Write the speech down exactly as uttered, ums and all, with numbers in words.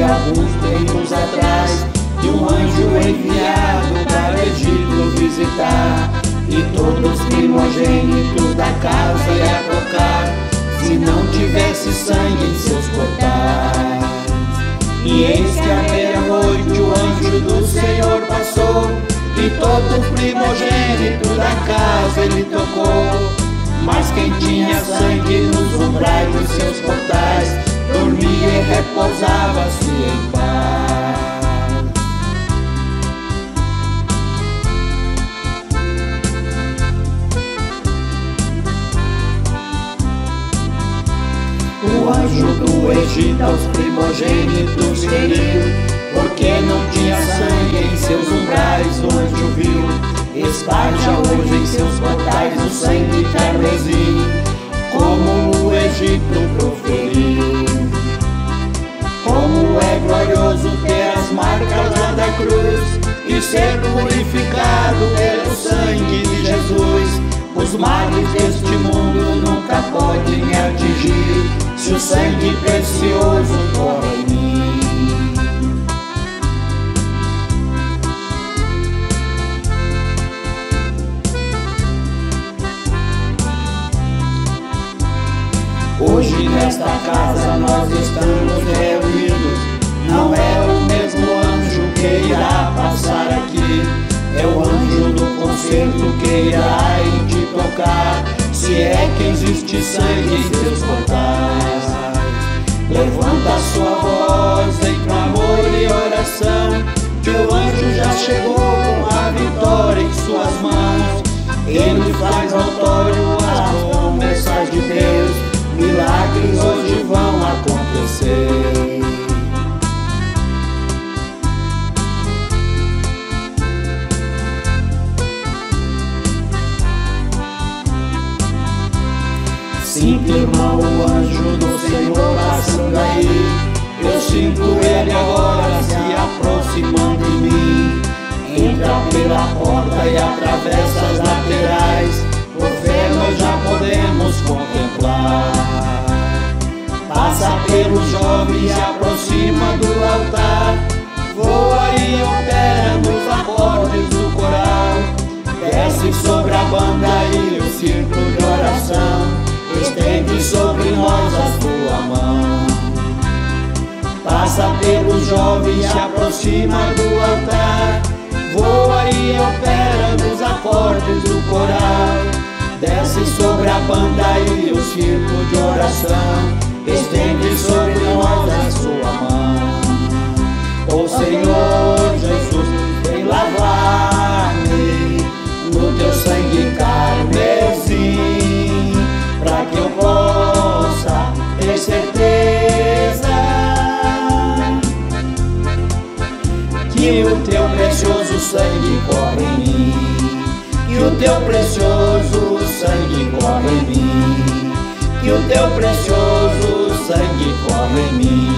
alguns tempos atrás, de um anjo enviado para o Egito visitar, e todos os primogênitos da casa ia tocar, se não tivesse sangue em seus portais. E eis que à meia-noite o anjo do Senhor passou, e todo o primogênito da casa ele tocou. Mas quem tinha sangue nos umbrais dos seus portais, dormia e repousava-se em paz. O anjo do Egito aos primogênitos feriu, porque não tinha sangue em seus umbrais. O anjo viu: esparja hoje em seus portais o sangue carmesim, como o Egito proferiu. Como é glorioso ter as marcas lá da cruz e ser purificado pelo sangue de Jesus. Os males deste mundo nunca podem me atingir, se o sangue precioso corre em mim. Hoje nesta casa nós estamos reunidos, não é o mesmo anjo que irá passar aqui, é o anjo do concerto que irá em te tocar, se é que existe sangue em teus portais. Levanta a sua voz em clamor e oração, que o anjo já chegou com a vitória em suas mãos. Ele faz notório as promessas de Deus, milagres hoje vão acontecer. Sinto, irmão, o anjo do Senhor passando aí, eu sinto ele agora se aproximando de mim. Entra pela porta e atravessa as laterais, por fé nós já podemos contemplar. Passa pelos jovens e se aproxima do altar, voa e opera nos acordes do coral, desce sobre a banda e o círculo de oração, estende sobre nós a tua mão. Passa pelos jovens e se aproxima do altar, voa e opera nos acordes do coral, desce sobre a banda e o círculo de oração, estende sobre nós a sua mão. Ó Senhor Jesus, vem lavar-me no teu sangue carmesim, para que eu possa ter certeza que o teu precioso sangue corre em mim, que o teu precioso sangue corre em mim, que o teu precioso sangue corre em mim.